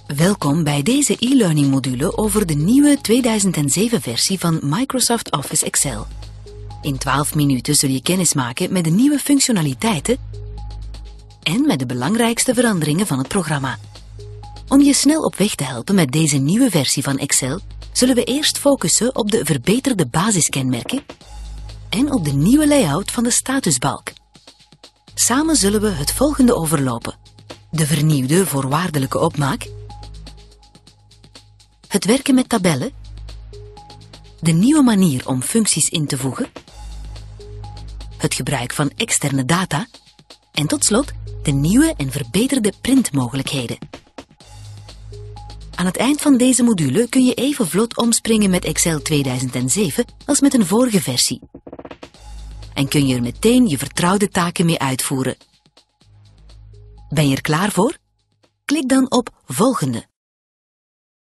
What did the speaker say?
Welkom bij deze e-learning module over de nieuwe 2007-versie van Microsoft Office Excel. In 12 minuten zul je kennis maken met de nieuwe functionaliteiten en met de belangrijkste veranderingen van het programma. Om je snel op weg te helpen met deze nieuwe versie van Excel, zullen we eerst focussen op de verbeterde basiskenmerken en op de nieuwe layout van de statusbalk. Samen zullen we het volgende overlopen: de vernieuwde voorwaardelijke opmaak, het werken met tabellen, de nieuwe manier om functies in te voegen, het gebruik van externe data en tot slot de nieuwe en verbeterde printmogelijkheden. Aan het eind van deze module kun je even vlot omspringen met Excel 2007 als met een vorige versie. En kun je er meteen je vertrouwde taken mee uitvoeren. Ben je er klaar voor? Klik dan op Volgende.